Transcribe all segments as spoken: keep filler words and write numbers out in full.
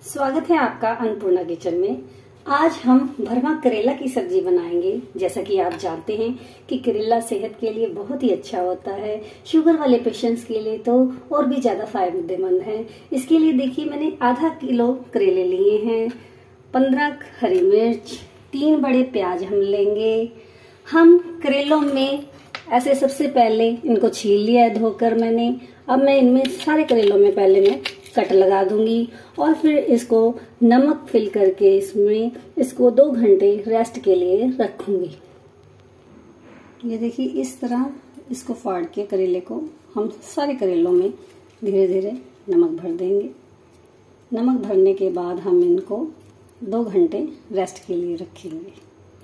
स्वागत है आपका अन्नपूर्णा किचन में। आज हम भरवा करेला की सब्जी बनाएंगे। जैसा कि आप जानते हैं कि करेला सेहत के लिए बहुत ही अच्छा होता है, शुगर वाले पेशेंट्स के लिए तो और भी ज्यादा फायदेमंद है। इसके लिए देखिए मैंने आधा किलो करेले लिए हैं, पंद्रह हरी मिर्च, तीन बड़े प्याज हम लेंगे। हम करेलों में ऐसे सबसे पहले इनको छील लिया है धोकर मैंने। अब मैं इनमें सारे करेलों में पहले मैं कट लगा दूंगी और फिर इसको नमक फिल करके इसमें इसको दो घंटे रेस्ट के लिए रखूंगी। ये देखिए इस तरह इसको फाड़ के करेले को हम सारे करेलों में धीरे धीरे नमक भर देंगे। नमक भरने के बाद हम इनको दो घंटे रेस्ट के लिए रखेंगे।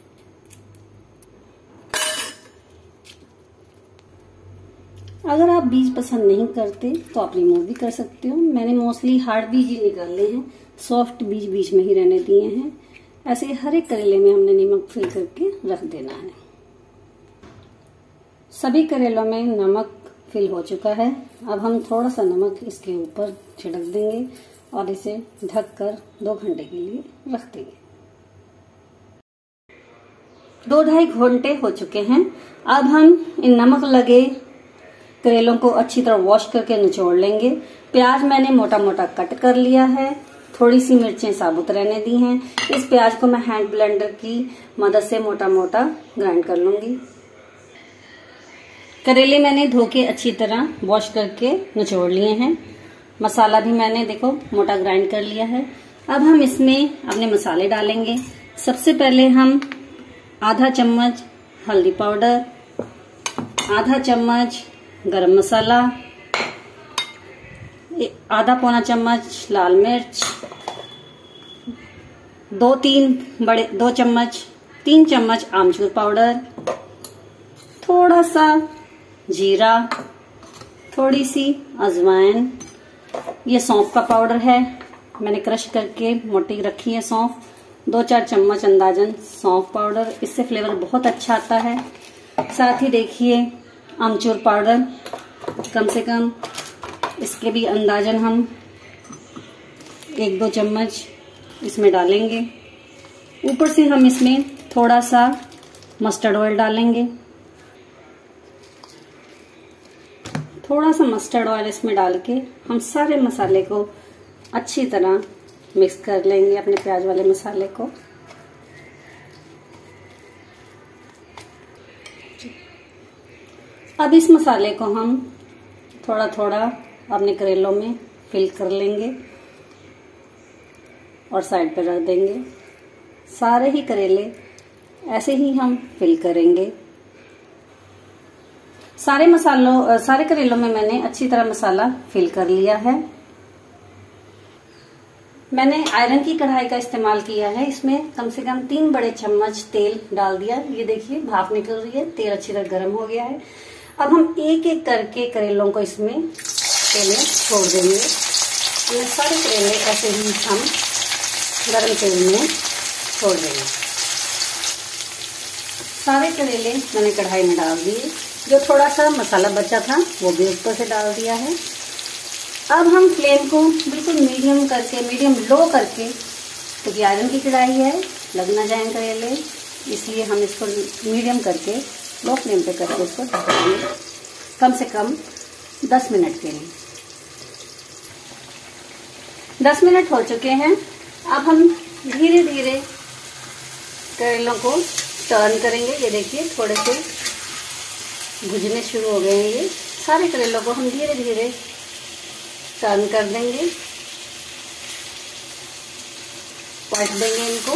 अगर आप बीज पसंद नहीं करते तो आप रिमूव भी कर सकते हो। मैंने मोस्टली हार्ड बीज ही निकाले हैं, सॉफ्ट बीज बीच में ही रहने दिए हैं। ऐसे हर एक करेले में हमने नमक फिल करके रख देना है। सभी करेलों में नमक फिल हो चुका है। अब हम थोड़ा सा नमक इसके ऊपर छिड़क देंगे और इसे ढक कर दो घंटे के लिए रख देंगे। दो ढाई घंटे हो चुके हैं। अब हम इन नमक लगे करेलों को अच्छी तरह वॉश करके निचोड़ लेंगे। प्याज मैंने मोटा मोटा कट कर लिया है, थोड़ी सी मिर्चें साबुत रहने दी हैं। इस प्याज को मैं हैंड ब्लेंडर की मदद से मोटा मोटा ग्राइंड कर लूंगी। करेले मैंने धो के अच्छी तरह वॉश करके निचोड़ लिए हैं। मसाला भी मैंने देखो मोटा ग्राइंड कर लिया है। अब हम इसमें अपने मसाले डालेंगे। सबसे पहले हम आधा चम्मच हल्दी पाउडर, आधा चम्मच गरम मसाला, आधा पौना चम्मच लाल मिर्च, दो तीन बड़े दो चम्मच तीन चम्मच आमचूर पाउडर, थोड़ा सा जीरा, थोड़ी सी अजवाइन, ये सौंफ का पाउडर है, मैंने क्रश करके मोटी रखी है सौंफ। दो चार चम्मच अंदाजन सौंफ पाउडर, इससे फ्लेवर बहुत अच्छा आता है। साथ ही देखिए आमचूर पाउडर कम से कम इसके भी अंदाजन हम एक दो चम्मच इसमें डालेंगे। ऊपर से हम इसमें थोड़ा सा मस्टर्ड ऑयल डालेंगे। थोड़ा सा मस्टर्ड ऑयल इसमें डाल के हम सारे मसाले को अच्छी तरह मिक्स कर लेंगे, अपने प्याज वाले मसाले को। अब इस मसाले को हम थोड़ा थोड़ा अपने करेलों में फिल कर लेंगे और साइड पर रख देंगे। सारे ही करेले ऐसे ही हम फिल करेंगे। सारे मसालों सारे करेलों में मैंने अच्छी तरह मसाला फिल कर लिया है। मैंने आयरन की कढ़ाई का इस्तेमाल किया है। इसमें कम से कम तीन बड़े चम्मच तेल डाल दिया। ये देखिए भाप निकल रही है, तेल अच्छी तरह गर्म हो गया है। अब हम एक एक करके करेलों को इसमें तेल में छोड़ देंगे। ये सारे करेले ऐसे ही हम गर्म तेल में छोड़ देंगे। सारे करेले मैंने कढ़ाई में डाल दिए। जो थोड़ा सा मसाला बचा था वो भी ऊपर से डाल दिया है। अब हम फ्लेम को बिल्कुल मीडियम करके मीडियम लो करके, क्योंकि आयरन की कढ़ाई है, लग ना जाए करेले, इसलिए हम इसको मीडियम करके लो फ्लेम पे करके इसको ढकेंगे कम से कम दस मिनट के लिए। दस मिनट हो चुके हैं। अब हम धीरे धीरे करेलों को टर्न करेंगे। ये देखिए थोड़े से भुजने शुरू हो गए हैं। ये सारे करेलों को हम धीरे धीरे टर्न कर देंगे, पलट देंगे इनको।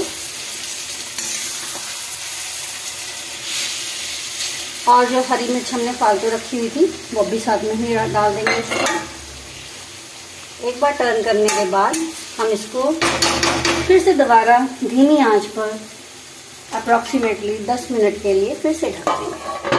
और जो हरी मिर्च हमने फालतू रखी हुई थी वो भी साथ में ही डाल देंगे इसको। एक बार टर्न करने के बाद हम इसको फिर से दोबारा धीमी आंच पर अप्रोक्सीमेटली दस मिनट के लिए फिर से ढक देंगे।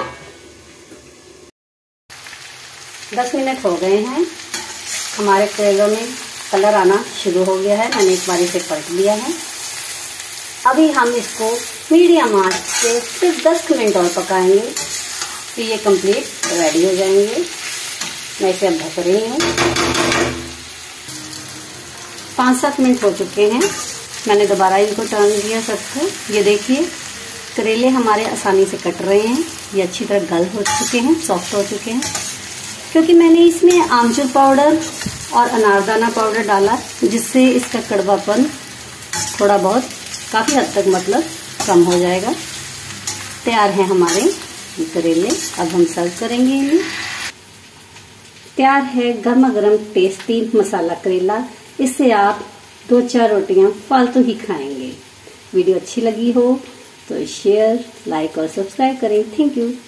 दस मिनट हो गए हैं। हमारे करेलों में कलर आना शुरू हो गया है। मैंने एक बार इसे पलट दिया है। अभी हम इसको मीडियम आंच से सिर्फ दस मिनट और पकाएंगे, तो ये कंप्लीट रेडी हो जाएंगे। मैं इसे अब ढक रही हूँ। पाँच सात मिनट हो चुके हैं। मैंने दोबारा इनको टर्न दिया सबको। ये देखिए करेले हमारे आसानी से कट रहे हैं। ये अच्छी तरह गल हो चुके हैं, सॉफ्ट हो चुके हैं, क्योंकि मैंने इसमें आमचूर पाउडर और अनारदाना पाउडर डाला, जिससे इसका कड़वापन थोड़ा बहुत काफ़ी हद तक मतलब कम हो जाएगा। तैयार है हमारे ये करेले। अब हम सर्व करेंगे इन्हें। तैयार है गर्मा गर्म टेस्टी मसाला करेला। इससे आप दो चार रोटियां फालतू ही खाएंगे। वीडियो अच्छी लगी हो तो शेयर, लाइक और सब्सक्राइब करें। Thank you.